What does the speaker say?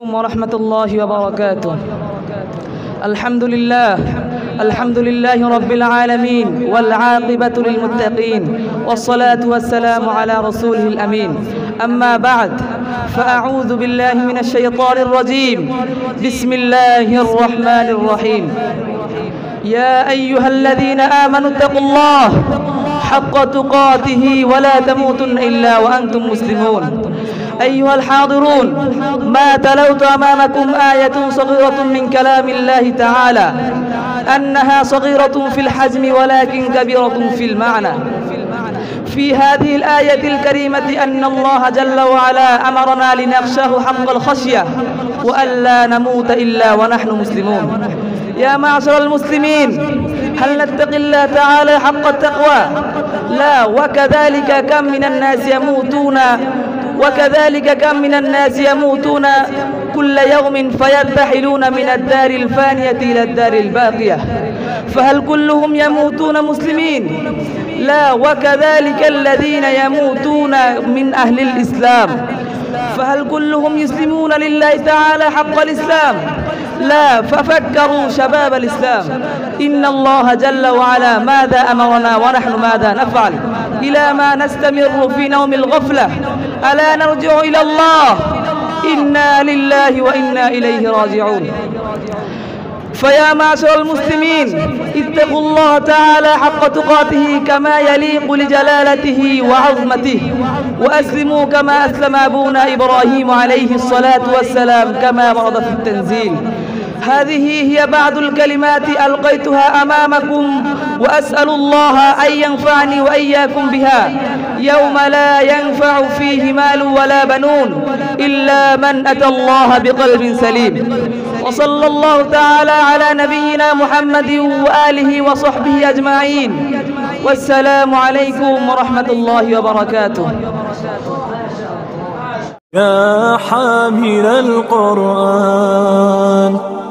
ورحمة الله وبركاته. الحمد لله رب العالمين والعاقبة للمتقين والصلاة والسلام على رسوله الأمين. أما بعد، فأعوذ بالله من الشيطان الرجيم. بسم الله الرحمن الرحيم. يا أيها الذين آمنوا اتقوا الله حق تقاته ولا تموتن إلا وأنتم مسلمون. أيها الحاضرون، ما تلوت أمامكم آية صغيرة من كلام الله تعالى، أنها صغيرة في الحجم ولكن كبيرة في المعنى. في هذه الآية الكريمة أن الله جل وعلا أمرنا لنخشاه حق الخشية وألا نموت إلا ونحن مسلمون. يا معشر المسلمين، هل نتقي الله تعالى حق التقوى؟ لا. وكذلك كم من الناس يموتون كل يوم فيرتحلون من الدار الفانية إلى الدار الباقية، فهل كلهم يموتون مسلمين؟ لا. وكذلك الذين يموتون من أهل الإسلام، فهل كلهم يسلمون لله تعالى حق الإسلام؟ لا. ففكروا شباب الإسلام، إن الله جل وعلا ماذا أمرنا ونحن ماذا نفعل؟ إلى ما نستمر في نوم الغفلة؟ ألا نرجع إلى الله؟ إنا لله وإنا إليه راجعون. فيا معشر المسلمين، اتقوا الله تعالى حق تقاته كما يليق لجلالته وعظمته، وأسلموا كما أسلم أبونا إبراهيم عليه الصلاة والسلام كما ورد في التنزيل. هذه هي بعض الكلمات ألقيتها أمامكم، وأسأل الله أن ينفعني وإياكم بها يوم لا ينفع فيه مال ولا بنون إلا من أتى الله بقلب سليم. وصلى الله تعالى على نبينا محمد وآله وصحبه أجمعين، والسلام عليكم ورحمة الله وبركاته. يا حامل القرآن